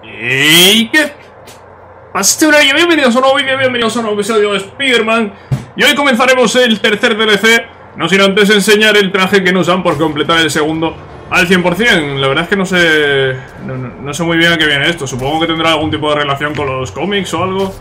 ¿Y qué pasa? Bienvenidos a un nuevo vídeo, bienvenidos a un nuevo episodio de Spider-Man. Y hoy comenzaremos el tercer DLC, no sin antes enseñar el traje que nos dan por completar el segundo al 100%. La verdad es que no sé muy bien a qué viene esto. Supongo que tendrá algún tipo de relación con los cómics o algo.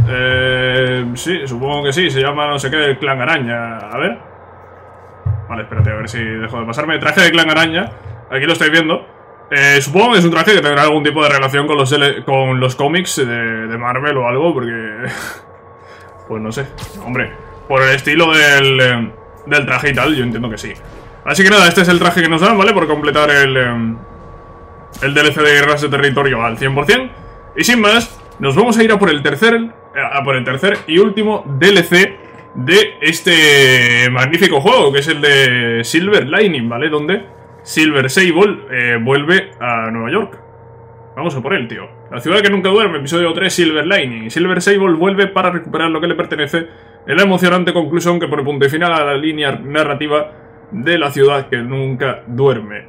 Sí, supongo que sí, se llama no sé qué, el Clan Araña. A ver. Vale, espérate, a ver si dejo de pasarme. Traje de Clan Araña, aquí lo estáis viendo. Supongo que es un traje que tendrá algún tipo de relación con los cómics de Marvel o algo, porque... pues no sé, hombre, por el estilo del traje y tal, yo entiendo que sí. Así que nada, este es el traje que nos dan, ¿vale? Por completar el DLC de Guerras de Territorio al 100%. Y sin más, nos vamos a ir a por el tercer y último DLC de este magnífico juego, que es el de Silver Lining, ¿vale? Donde Silver Sable vuelve a Nueva York. Vamos a por él, tío. La ciudad que nunca duerme, episodio 3, Silver Lining. Silver Sable vuelve para recuperar lo que le pertenece en la emocionante conclusión que pone punto y final a la línea narrativa de la ciudad que nunca duerme.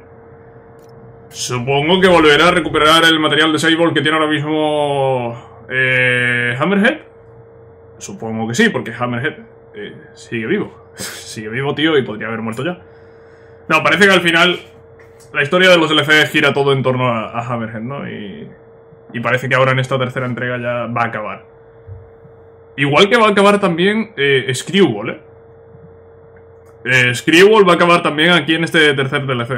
Supongo que volverá a recuperar el material de Sable que tiene ahora mismo Hammerhead. Supongo que sí, porque Hammerhead sigue vivo. Sigue vivo, tío, y podría haber muerto ya. No, parece que al final la historia de los DLC gira todo en torno a Hammerhead, ¿no? Y parece que ahora en esta tercera entrega ya va a acabar. Igual que va a acabar también Screwball, Screwball va a acabar también aquí en este tercer DLC.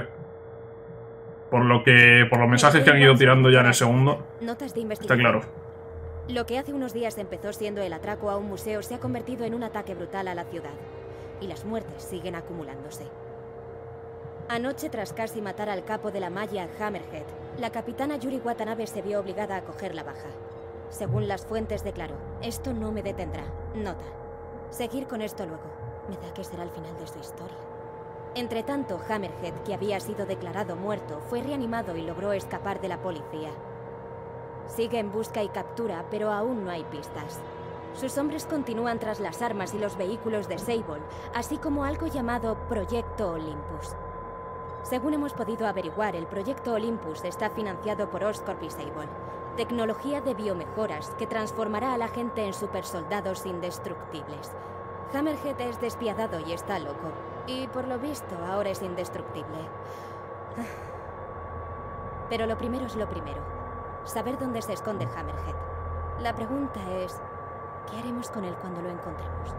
Por los mensajes que han ido tirando ya en el segundo. Está claro. Lo que hace unos días empezó siendo el atraco a un museo se ha convertido en un ataque brutal a la ciudad. Y las muertes siguen acumulándose. Anoche, tras casi matar al capo de la malla Hammerhead, la capitana Yuri Watanabe se vio obligada a coger la baja. Según las fuentes declaró: esto no me detendrá. Nota: seguir con esto luego. Me da que será el final de su historia. Entretanto, Hammerhead, que había sido declarado muerto, fue reanimado y logró escapar de la policía. Sigue en busca y captura, pero aún no hay pistas. Sus hombres continúan tras las armas y los vehículos de Sable, así como algo llamado Proyecto Olympus. Según hemos podido averiguar, el Proyecto Olympus está financiado por Oscorp y Sable, tecnología de biomejoras que transformará a la gente en supersoldados indestructibles. Hammerhead es despiadado y está loco, y por lo visto ahora es indestructible. Pero lo primero es lo primero: saber dónde se esconde Hammerhead. La pregunta es, ¿qué haremos con él cuando lo encontremos?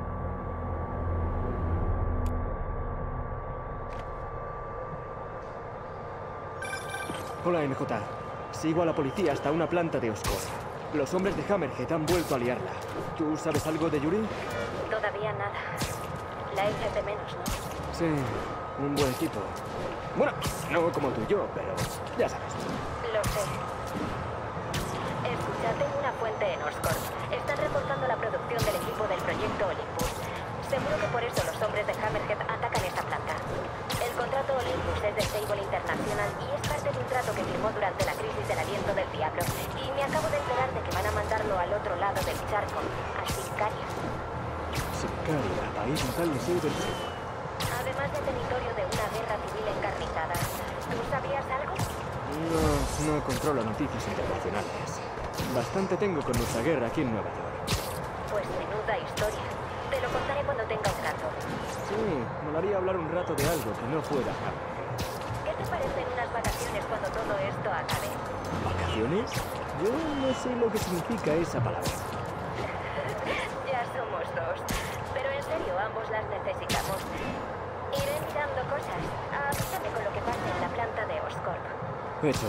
Hola, NJ. Sigo a la policía hasta una planta de Oscorp. Los hombres de Hammerhead han vuelto a liarla. ¿Tú sabes algo de Yuri? Todavía nada. La echa de menos, ¿no? Sí, un buen equipo. Bueno, no como tú y yo, pero ya sabes. Lo sé. Escucha, tengo una fuente en Oscorp. Están reportando la producción del equipo del Proyecto Olympus. Seguro que por eso los hombres de Hammerhead atacan esta planta. El contrato Olympus es de Sable International y es parte de un trato que firmó durante la crisis del aliento del diablo. Y me acabo de enterar de que van a mandarlo al otro lado del charco, a Sicaria. Sicaria, país natal de Silver Sable. Además de territorio de una guerra civil encarnizada. ¿Tú sabías algo? No controlo noticias internacionales. Bastante tengo con nuestra guerra aquí en Nueva York. Pues menuda historia. Te lo contaré cuando tenga un rato. Sí, molaría hablar un rato de algo que no fuera Hammerhead. ¿Qué te parecen unas vacaciones cuando todo esto acabe? ¿Vacaciones? Yo no sé lo que significa esa palabra. Ya somos dos. Pero en serio, ambos las necesitamos. Iré mirando cosas. Avísame con lo que pase en la planta de Oscorp. Hecho.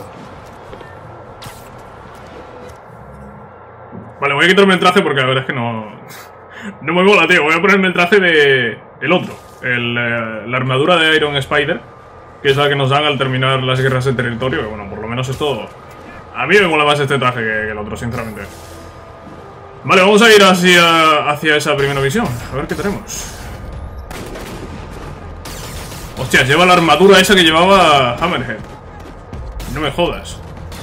Vale, voy a quitarme el traje porque la verdad es que no me mola, tío. Voy a ponerme el traje de... el otro. La armadura de Iron Spider, que es la que nos dan al terminar las guerras de territorio. Que bueno, por lo menos es todo. A mí me mola más este traje que el otro, sinceramente. Vale, vamos a ir hacia esa primera misión. A ver qué tenemos. Hostias, lleva la armadura esa que llevaba Hammerhead. No me jodas.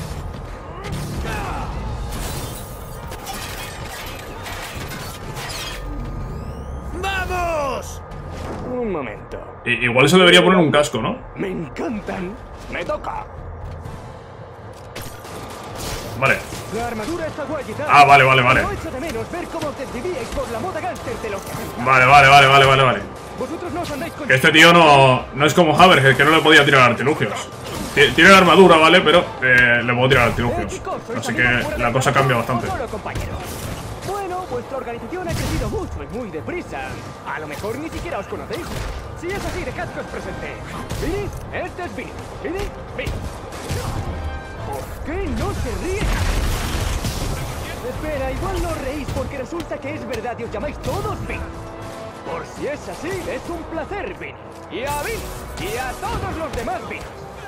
¡Vamos! Un momento. Igual se debería poner un casco, ¿no? Me encantan. Me toca. Vale. La armadura está guay y tal. Ah, vale, vale, vale. No echo de menos ver cómo os desvivíais por la moda gánster de los 70. Vale, vale, vale, vale, vale, vale. Vosotros no os andáis con... Que este tío no es como Hammerhead, que no le podía tirar artilugios. Tiene la armadura, ¿vale? Pero le puedo tirar artilugios. chicos, sois Así que amigos fuera la de cosa casa, cambia ¿o bastante. solo compañeros? Bueno, vuestra organización ha crecido mucho y muy deprisa. A lo mejor ni siquiera os conocéis. Si es así, dejad que os presente. Vinny, este es Vinny. Vinny, Vinny. ¿Por qué no se ríe? Espera, igual no reís porque resulta que es verdad y os llamáis todos Vinny. Por si es así, es un placer, Vinny. Y a Vinny, y a todos los demás Vinny.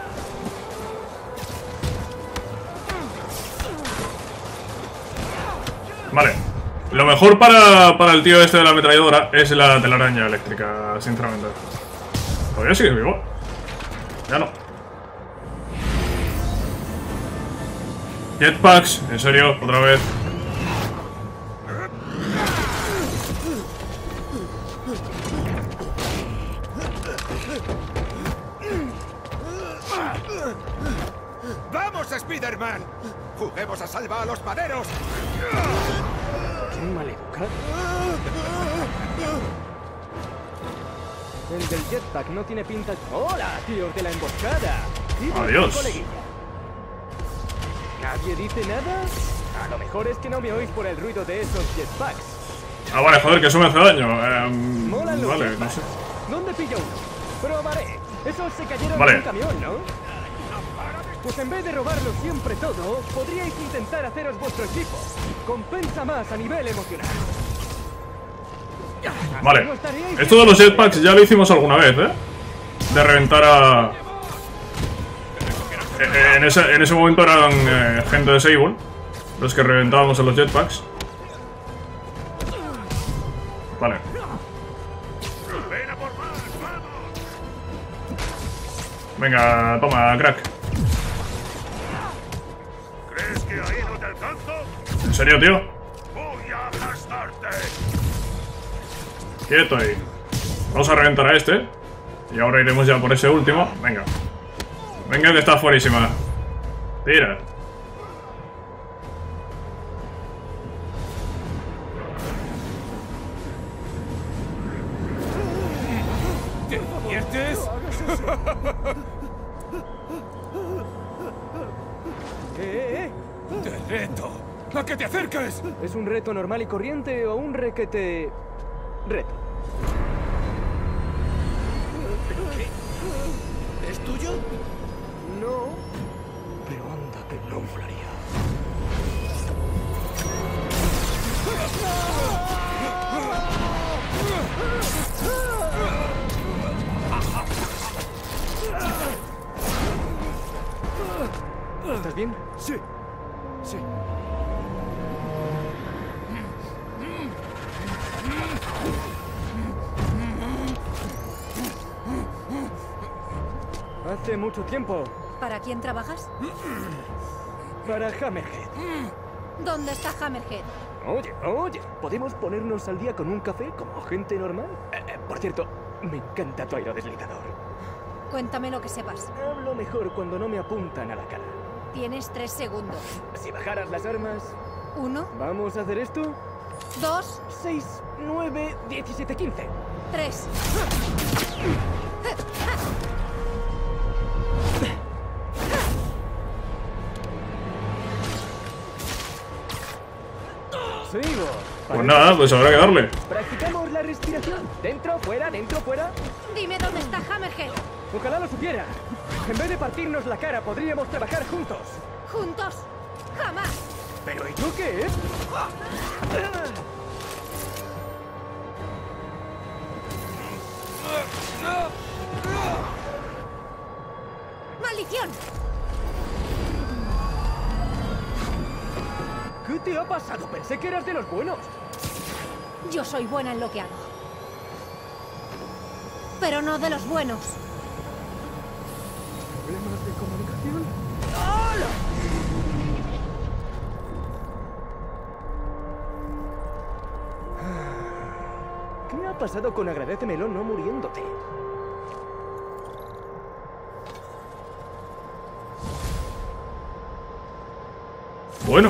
Vale. Lo mejor para el tío este de la ametralladora es la telaraña eléctrica, sinceramente. Todavía sigue vivo. Ya no. Jetpacks, en serio, otra vez. ¡Vamos, Spider-Man! ¡Juguemos a salvar a los maderos! ¡Qué maleducado! El del jetpack no tiene pinta... ¡Hola, tíos de la emboscada! ¿Y vuestro Adiós. coleguilla? ¿Nadie dice nada? A lo mejor es que no me oís por el ruido de esos jetpacks. Ah, vale, joder, que eso me hace daño. Molan los Vale, no jetpacks. sé. ¿Dónde pillo uno? Probaré. Esos se cayeron Vale. de un camión, ¿no? Pues en vez de robarlo siempre todo, podríais intentar haceros vuestro equipo. Compensa más a nivel emocional. Así Vale. no estaríais Esto de los jetpacks ya lo hicimos alguna vez, ¿eh? De reventar a... En ese momento eran gente de Sable los que reventábamos a los jetpacks. Vale. ¡Ven a por más! ¡Vamos! Venga, toma, crack. ¿Crees que ahí no te alcanzo? ¿En serio, tío? ¡Voy a aplastarte! Quieto ahí. Vamos a reventar a este. Y ahora iremos ya por ese último. Venga. Venga, que está fuerísima. Tira. ¿Te diviertes? ¡Te reto! ¡A que te acerques! ¿Es un reto normal y corriente o un requete... reto? ¿Es tuyo? No. Pero anda que no molaría. ¿Estás bien? Sí. Sí. Hace mucho tiempo. ¿Para quién trabajas? Para Hammerhead. ¿Dónde está Hammerhead? Oye, ¿podemos ponernos al día con un café como gente normal? Por cierto, me encanta tu aerodeslizador. Cuéntame lo que sepas. Hablo mejor cuando no me apuntan a la cara. Tienes 3 segundos. Si bajaras las armas... 1, ¿Vamos a hacer esto? 2, 6, 9, 17, 15. 3. Sigo. Pues nada, pues habrá que darle. Practicamos la respiración. Dentro, fuera, dentro, fuera. Dime dónde está Hammerhead. Ojalá lo supiera. En vez de partirnos la cara, podríamos trabajar juntos. Juntos. Jamás. ¿Pero y tú qué? ¡Maldición! ¿Qué te ha pasado? Pensé que eras de los buenos. Yo soy buena en lo que hago. Pero no de los buenos. ¿Problemas de comunicación? ¡Hola! ¿Qué ha pasado con Agradécemelo no muriéndote? Bueno.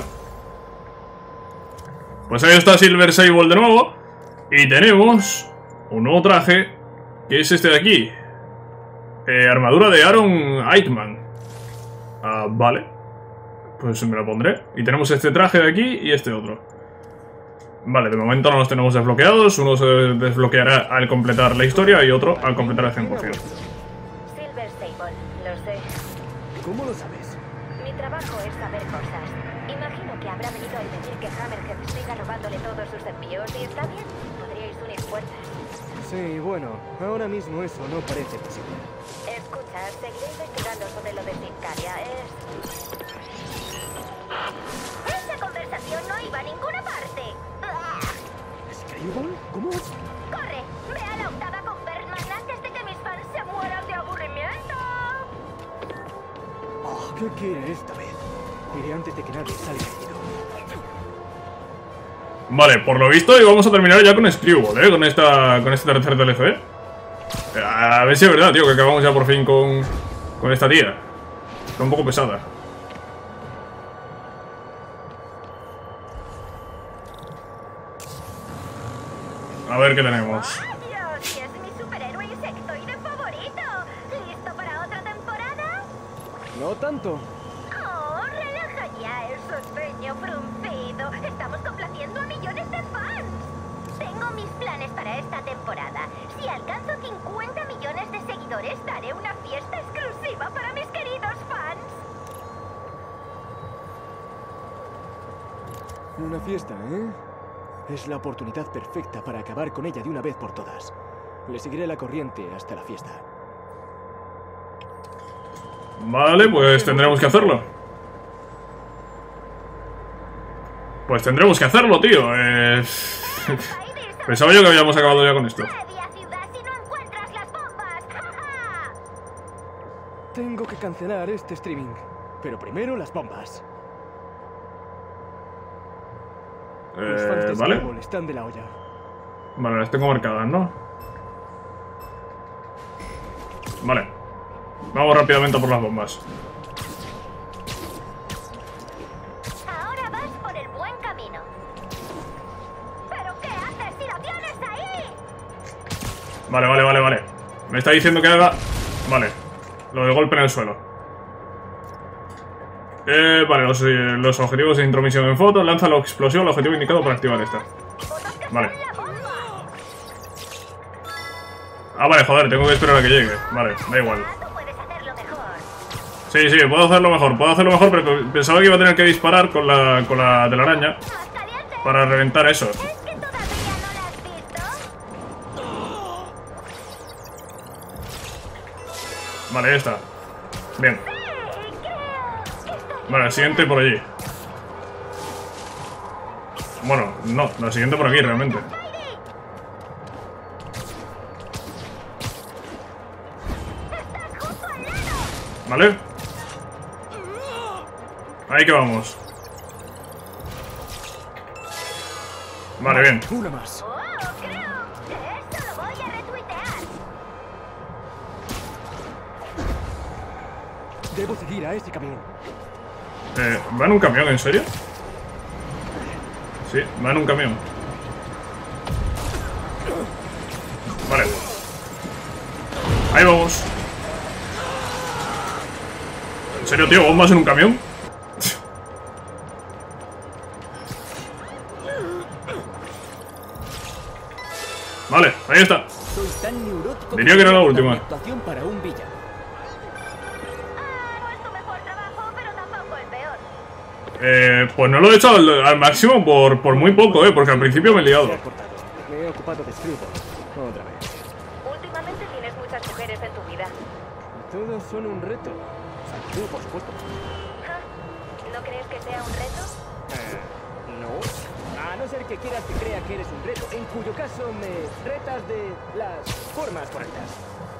Pues ahí está Silver Sable de nuevo. Y tenemos un nuevo traje, que es este de aquí. Armadura de Aaron Eichmann. Vale. Pues me lo pondré. Y tenemos este traje de aquí y este otro. Vale, de momento no los tenemos desbloqueados. Uno se desbloqueará al completar la historia y otro al completar el 100%. Silver Sable, lo sé. ¿Cómo lo sabes? Mi trabajo es saber cosas. Imagino que habrá venido a impedir que Hammerhead siga robándole todos sus envíos. Y está bien, podríais unir fuerzas. Sí, bueno, ahora mismo eso no parece posible. Escucha, seguiré investigando sobre lo de Sincaria. Esa conversación no iba a ninguna parte. ¿Screwball? ¿Cómo? ¡Corre! ¡Ve a la octava con Bergman antes de que mis fans se mueran de aburrimiento! Oh, ¿qué quiere esta vez? Iré antes de que nadie salga herido. Vale, por lo visto, y vamos a terminar ya con Screwball, con este tercer DLC. A ver si es verdad, tío, que acabamos ya por fin con esta tía. Está un poco pesada. A ver qué tenemos. ¡Dios! ¡Es mi superhéroe insectoide favorito! ¿Listo para otra temporada? No tanto. ¡Oh, relaja ya el ceño fruncido! ¡Estamos complaciendo a millones de fans! Tengo mis planes para esta temporada. Si alcanzo 50 millones de seguidores, daré una fiesta exclusiva para mis queridos fans. Una fiesta, ¿eh? Es la oportunidad perfecta para acabar con ella de una vez por todas. Le seguiré la corriente hasta la fiesta. Vale, pues tendremos que hacerlo. Pues tendremos que hacerlo, tío. Pensaba yo que habíamos acabado ya con esto. ¡Media ciudad si no encuentras las bombas! ¡Ja, Tengo que cancelar este streaming. Pero primero las bombas. Los fans de Vale. Screwball están de la olla. Vale, las tengo marcadas, ¿no? Vale. Vamos rápidamente por las bombas. Ahora vas por el buen camino. ¿Pero qué haces si la tienes ahí? Vale. Me está diciendo que haga... Vale. Lo de golpe en el suelo. Vale, los objetivos de intromisión en foto. Lanza la explosión al objetivo indicado para activar esta. Vale. Vale, joder, tengo que esperar a que llegue. Vale, da igual. Tú puedes hacerlo mejor. Sí, puedo hacerlo mejor, pero pensaba que iba a tener que disparar con la telaraña ¿Más caliente? para reventar eso. ¿Es que todavía no la has visto? Vale, ya está. Bien. Sí, creo que estoy... Vale, el siguiente por allí. Bueno, no, la siguiente por aquí realmente. ¡Estás justo al lado! ¿Vale? Ahí que vamos. Vale, bien. Una más. ¡Oh, creo que esto lo voy a retuitear! Debo seguir a ese camión. ¿Va en un camión, en serio? Sí, va en un camión. Vale. Ahí vamos. ¿En serio, tío? ¿Bombas en un camión? Vale, ahí está. Soy tan neurótico. Diría que era la última. Actuación para un villano. No es tu mejor trabajo, pero tampoco el peor. Pues no lo he hecho al máximo por muy poco, porque al principio me he liado. Se ha cortado. Me he ocupado de Screwball. Otra vez. Últimamente tienes muchas mujeres en tu vida. Todos son un reto. Tú, por supuesto. ¿No crees que sea un reto? No. A no ser que quieras que crea que eres un reto, en cuyo caso me retas de las formas correctas.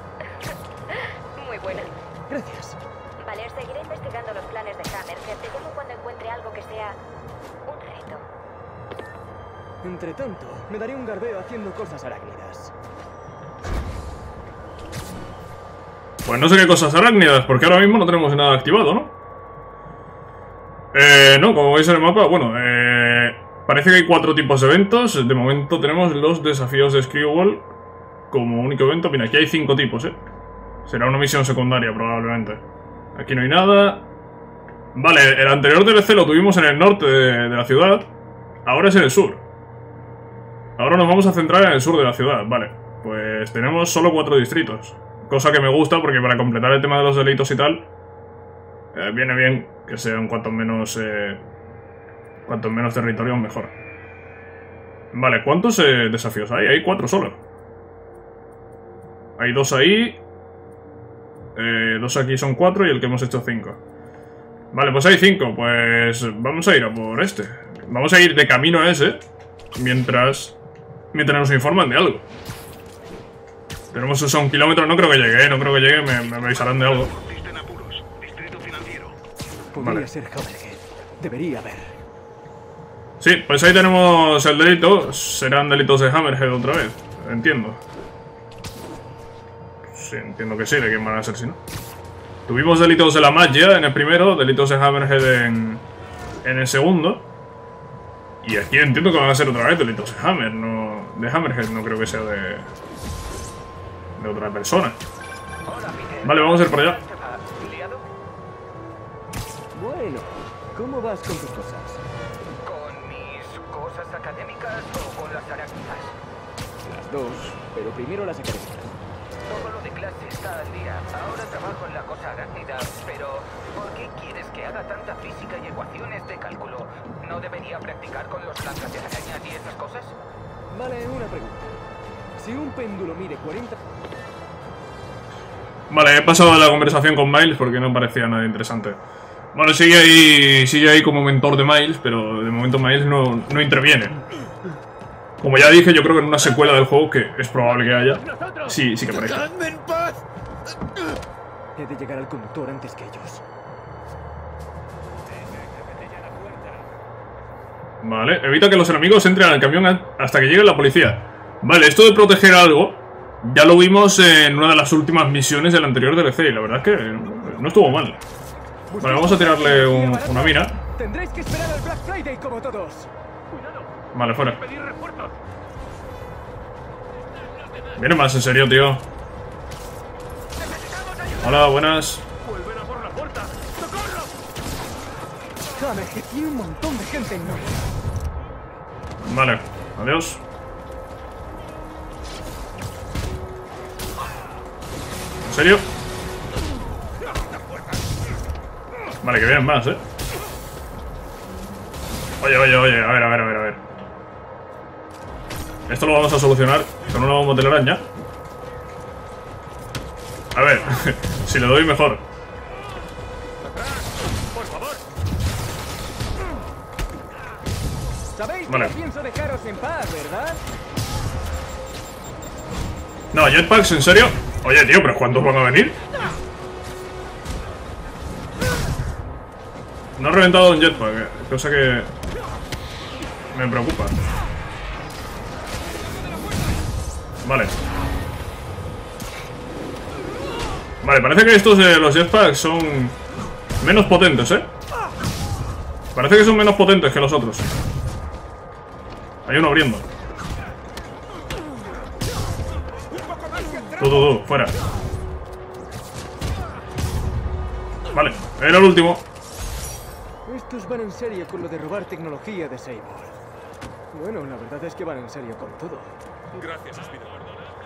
Muy buena. Gracias. Vale, seguiré investigando los planes de Hammerhead. Te llamo cuando encuentre algo que sea un reto. Entre tanto, me daré un garbeo haciendo cosas arácnidas. Pues no sé qué cosas arácnidas, porque ahora mismo no tenemos nada activado, ¿no? No, como veis en el mapa, bueno, parece que hay 4 tipos de eventos. De momento tenemos los desafíos de Screwball como único evento. Mira, aquí hay 5 tipos, Será una misión secundaria probablemente. Aquí no hay nada. Vale, el anterior DLC lo tuvimos en el norte de la ciudad. Ahora es en el sur. Ahora nos vamos a centrar en el sur de la ciudad, vale. Pues tenemos solo 4 distritos. Cosa que me gusta porque para completar el tema de los delitos y tal, viene bien que sean cuanto menos territorios mejor. Vale, ¿cuántos desafíos hay? Hay 4 solo. Hay 2 ahí. 2 aquí son 4 y el que hemos hecho 5. Vale, pues hay 5. Pues vamos a ir a por este. Vamos a ir de camino a ese mientras nos informan de algo. Tenemos eso a 1 kilómetro. No creo que llegue, no creo que llegue. Me avisarán de algo. Podría ser Hammerhead. Debería haber. Sí, pues ahí tenemos el delito. Serán delitos de Hammerhead otra vez. Entiendo. Sí, entiendo que sí. ¿De quién van a ser si no? Tuvimos delitos de la magia en el primero. Delitos de Hammerhead en el segundo. Y aquí entiendo que van a ser otra vez delitos de Hammerhead. No creo que sea de otra persona. Vale, vamos a ir por allá. Bueno, ¿cómo vas con tus cosas? ¿Con mis cosas académicas o con las arácnidas? Las dos, pero primero las académicas. Todo lo de clase está al día. Ahora trabajo en la cosa arácnida, pero ¿por qué quieres que haga tanta física y ecuaciones de cálculo? ¿No debería practicar con los blancas de arañas y esas cosas? Vale, una pregunta. Si un péndulo mide 40... Vale, he pasado la conversación con Miles porque no parecía nada interesante. Bueno, sigue ahí como mentor de Miles, pero de momento Miles no interviene. Como ya dije, yo creo que en una secuela del juego, que es probable que haya, sí que aparezca. ¡Dejadme en paz! He de llegar al conductor antes que ellos. Vale, evita que los enemigos entren al camión hasta que llegue la policía. Vale, esto de proteger algo ya lo vimos en una de las últimas misiones del anterior DLC y la verdad es que no estuvo mal. Vale, vamos a tirarle una mina. Tendréis que esperar al Black Friday como todos. Vale, fuera. Viene más, en serio, tío. Hola, buenas. Hammerhead tiene un montón de gente en Norte. Vale, adiós. ¿En serio? Vale, que vienen más, Oye, a ver. Esto lo vamos a solucionar con una bomba telaraña. A ver, si le doy mejor. ¿Sabéis Vale. que no pienso dejaros en paz, verdad? No, jetpacks, ¿en serio? Oye, tío, ¿pero cuántos van a venir? No he reventado un jetpack, cosa que me preocupa. Vale. Vale, parece que estos de los jetpacks son menos potentes, Parece que son menos potentes que los otros. Hay uno abriendo. Tú, fuera. Vale, era el último. Estos van en serio con lo de robar tecnología de Sable. Bueno, la verdad es que van en serio con todo. Gracias, Spider-Man.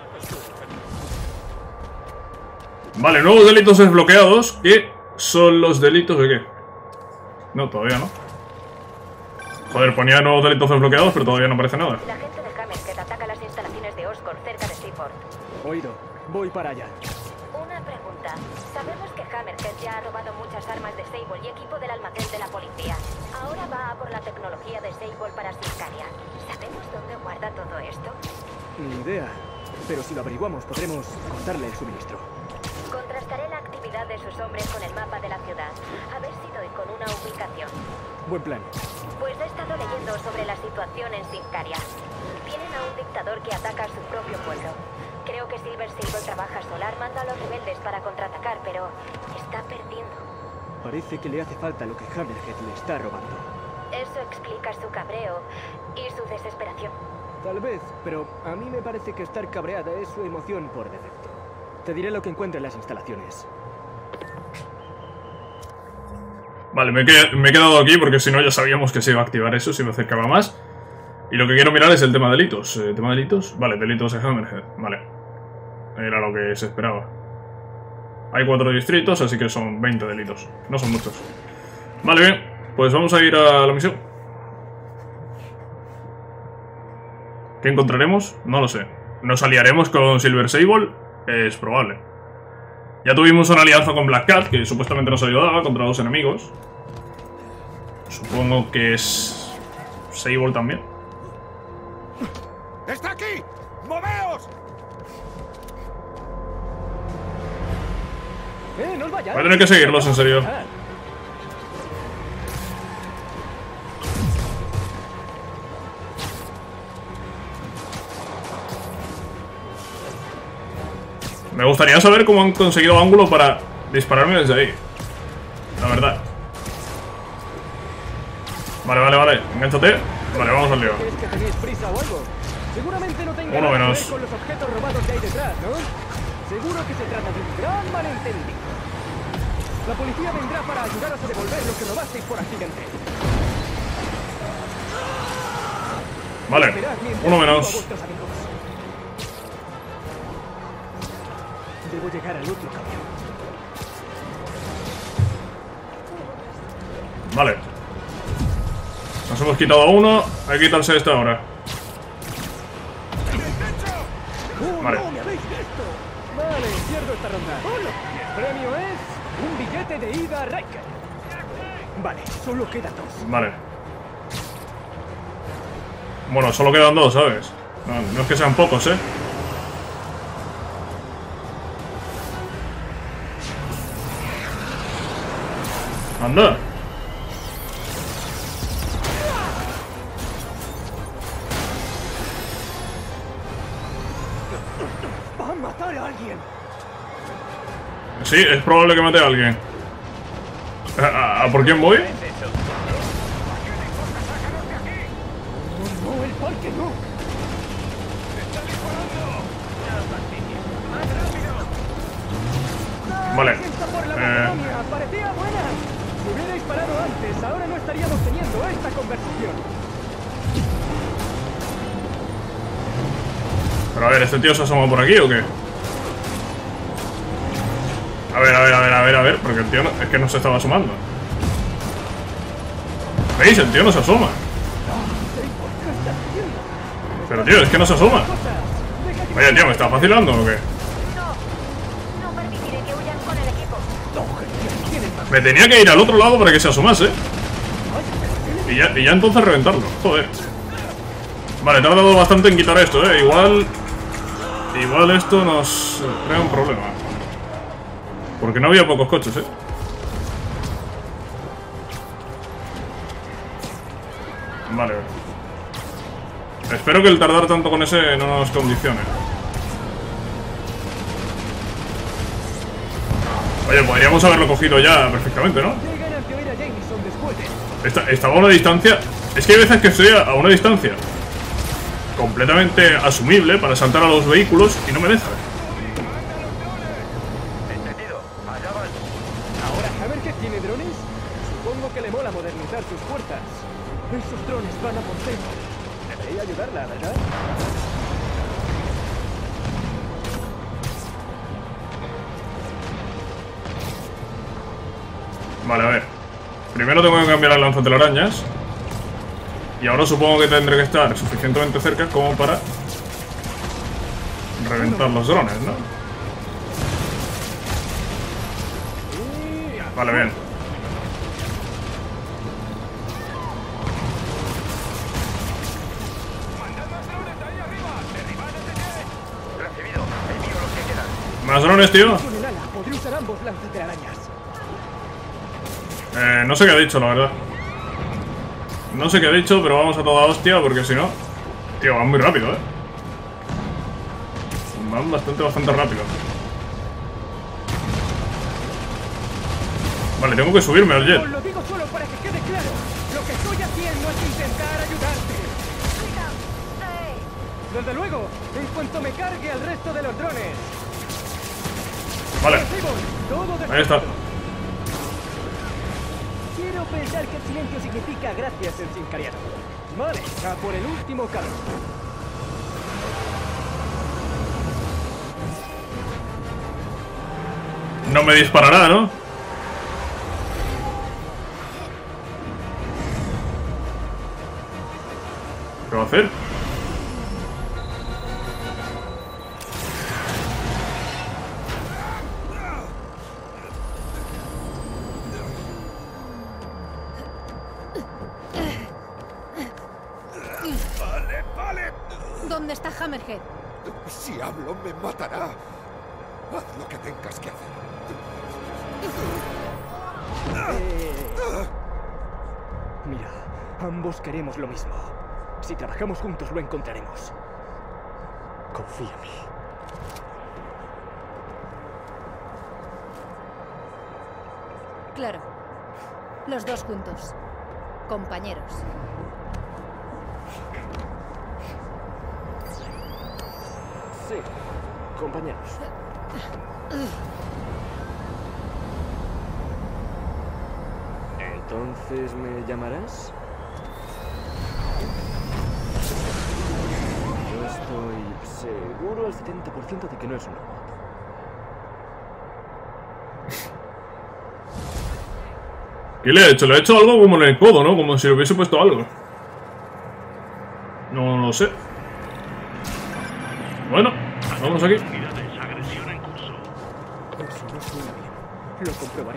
Vale, nuevos delitos desbloqueados. ¿Qué son los delitos de qué? No, todavía no. Joder, ponía nuevos delitos desbloqueados, pero todavía no aparece nada. La gente de Hammerhead ataca las instalaciones de Oscorp cerca de Seaport. Oído, voy para allá. Una pregunta. Sabemos que Hammerhead ya ha robado muchas armas de Sable y equipo del almacén de la policía. Ahora va a por la tecnología de Sable para Sylcaria. ¿Sabemos dónde guarda todo esto? Ni idea. Pero si lo averiguamos, podremos cortarle el suministro. Contrastaré la actividad de sus hombres con el mapa de la ciudad. A ver si doy con una ubicación. Buen plan. Pues he estado leyendo sobre la situación en Sylcaria. Tienen a un dictador que ataca a su propio pueblo. Creo que Silver Sable trabaja sola armando a los rebeldes para contraatacar, pero está perdiendo. Parece que le hace falta lo que Hammerhead le está robando. Eso explica su cabreo y su desesperación. Tal vez, pero a mí me parece que estar cabreada es su emoción por defecto. Te diré lo que encuentre en las instalaciones. Vale, me he quedado aquí porque si no ya sabíamos que se iba a activar eso si me acercaba más. Y lo que quiero mirar es el tema de delitos. ¿Tema de delitos? Vale, delitos de Hammerhead. Vale. Era lo que se esperaba. Hay 4 distritos, así que son 20 delitos. No son muchos. Vale, bien. Pues vamos a ir a la misión. ¿Qué encontraremos? No lo sé. ¿Nos aliaremos con Silver Sable? Es probable. Ya tuvimos una alianza con Black Cat, que supuestamente nos ayudaba contra los enemigos. Supongo que es Sable también. ¡Está aquí! ¡Moveos! No os vayáis. Voy a tener que seguirlos, en serio. Me gustaría saber cómo han conseguido ángulo para dispararme desde ahí. La verdad. Vale. Engánchate. Vale, vamos al lío. ¿Es que tenéis prisa o algo? Seguramente no tenga Uno nada que menos. ver con los objetos robados que hay detrás, ¿no? Seguro que se trata de un gran malentendido. La policía vendrá para ayudaros a devolver lo que robasteis por accidente. Vale, Esperad mientras uno ayudo a menos. vuestros amigos. Debo llegar al otro camión. Vale. Nos hemos quitado a uno. Hay que quitarse esta ahora. ¡Oh, Vale. no! ¡Me habéis visto! Vale, pierdo esta ronda. Y el premio es un billete de ida a Riker. Vale, solo quedan 2. Vale. Bueno, solo quedan 2, ¿sabes? No es que sean pocos, ¿eh? Anda. ¡Va a matar a alguien! Sí, es probable que mate a alguien. ¿A por quién voy? ¡No, no, el parque no! Vale. ¡Está por la Macedonia! ¡Parecía buena! Si hubiera disparado antes, ahora no estaríamos teniendo esta conversación. Pero a ver, ¿este tío se asoma por aquí o qué? A ver, porque el tío es que no se estaba asomando. ¿Veis? El tío no se asoma. Pero tío, es que no se asoma. Vaya tío, ¿me está vacilando o qué? No permitiré que huyan con el equipo. Me tenía que ir al otro lado para que se asomase. Y ya entonces reventarlo. Joder. Vale, he tardado bastante en quitar esto, Igual esto nos crea un problema. Porque no había pocos coches, Vale. Espero que el tardar tanto con ese no nos condicione. Oye, podríamos haberlo cogido ya perfectamente, ¿no? Llegan a que oír a Jameson después de... Estaba a una distancia... Es que hay veces que estoy a una distancia completamente asumible para saltar a los vehículos y no me deja. Entendido. Allá van. ¿Ahora Hammerhead tiene drones? Supongo que le mola modernizar sus fuerzas. Esos drones van a por Sable. Debería ayudarla, ¿verdad? Vale, a ver. Primero tengo que cambiar las lanzatelarañas. Y ahora supongo que tendré que estar suficientemente cerca como para reventar los drones, ¿no? Vale, bien. Recibido. Envío los que quedan. ¿Más drones, tío? Con el ala podría usar ambos lanzatelarañas. No sé qué ha dicho, la verdad. No sé qué ha dicho, pero vamos a toda hostia porque si no... Tío, van muy rápido, Van bastante rápido. Vale, tengo que subirme al jet. Os lo digo solo para que quede claro. Lo que estoy haciendo es intentar ayudarte. Desde luego, en cuanto me cargue al resto de los drones. Vale, Todo ahí está. Quiero pensar que el silencio significa gracias en sincariano. Vale, a por el último carro. No me disparará, ¿no? ¿Qué va a hacer? Vale. ¿Dónde está Hammerhead? Si hablo, me matará. Haz lo que tengas que hacer. Mira, ambos queremos lo mismo. Si trabajamos juntos lo encontraremos. Confía en mí. Claro. Los dos juntos. Compañeros. Sí, compañeros. ¿Entonces me llamarás? Yo estoy seguro al 70% de que no es un robot. ¿Qué le ha hecho? Le ha hecho algo como en el codo, ¿no? Como si le hubiese puesto algo. No lo sé. Bueno, vamos aquí. Eso no suena bien. Lo comprobaré.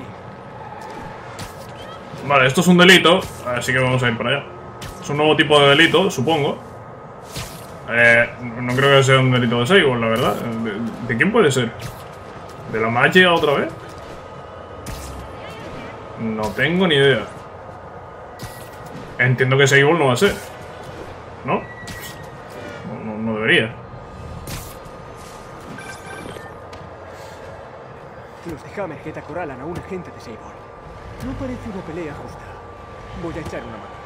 Vale, esto es un delito, así que vamos a ir para allá. Es un nuevo tipo de delito, supongo. No creo que sea un delito de Sable, la verdad. ¿De quién puede ser? ¿De la magia otra vez? No tengo ni idea. Entiendo que Sable no va a ser, ¿no? No debería. Los de Hammerhead acorralan a un agente de Sable. No parece una pelea justa. Voy a echar una mano.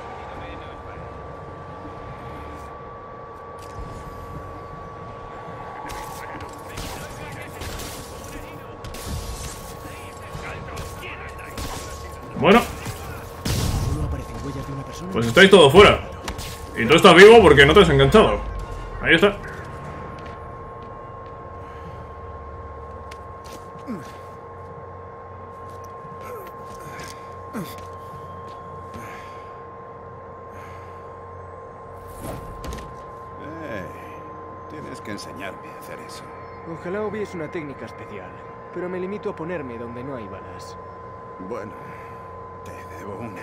Bueno, Solo aparecen huellas de una persona. pues estáis todos fuera. Y tú estás vivo porque no te has enganchado. Ahí está. Tienes que enseñarme a hacer eso. Ojalá hubiese una técnica especial, pero me limito a ponerme donde no hay balas. Bueno, te debo una.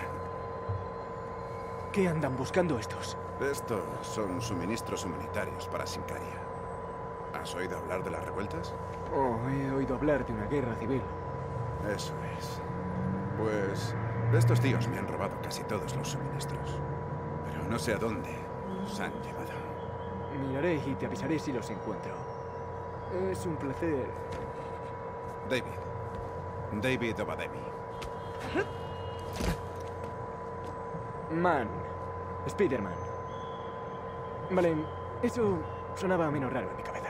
¿Qué andan buscando estos? Estos son suministros humanitarios para Sincaria. ¿Has oído hablar de las revueltas? Oh, he oído hablar de una guerra civil. Eso es. Pues estos tíos me han robado casi todos los suministros. Pero no sé a dónde los han llevado. Miraré y te avisaré si los encuentro. Es un placer. David Obademi. Man. Spider-Man. Vale, eso sonaba menos raro en mi cabeza.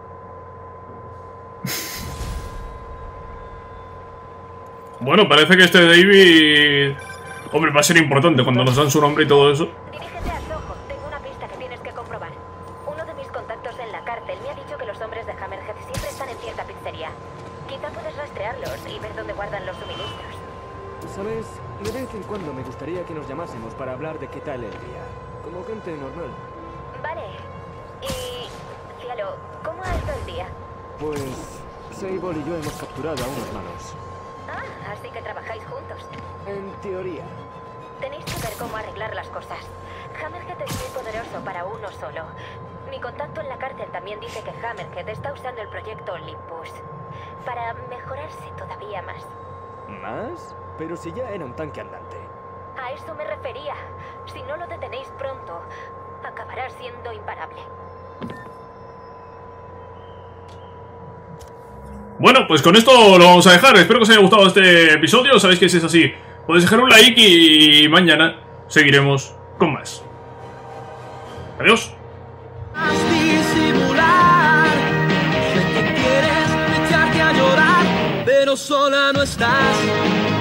Bueno, parece que este David... Hombre, va a ser importante cuando nos dan su nombre y todo eso. Dirígete a Soho. Tengo una pista que tienes que comprobar. Uno de mis contactos en la cárcel me ha dicho que los hombres de Hammerhead siempre están en cierta pizzería. Quizá puedes rastrearlos y ver dónde guardan los suministros. ¿Sabes? De vez en cuando me gustaría que nos llamásemos para hablar de qué tal el día. Como gente normal. Vale. Y... Cielo, ¿cómo ha ido el día? Pues... Sable y yo hemos capturado a unos malos. Ah, así que trabajáis juntos. En teoría. Tenéis que ver cómo arreglar las cosas. Hammerhead es muy poderoso para uno solo. Mi contacto en la cárcel también dice que Hammerhead está usando el proyecto Olympus para mejorarse todavía más. ¿Más? Pero si ya era un tanque andante. A eso me refería. Si no lo detenéis pronto, acabará siendo imparable. Bueno, pues con esto lo vamos a dejar. Espero que os haya gustado este episodio. Sabéis que si es así, podéis dejar un like y mañana seguiremos con más. Adiós. Disimular, sé que quieres echarte a llorar, pero sola no estás.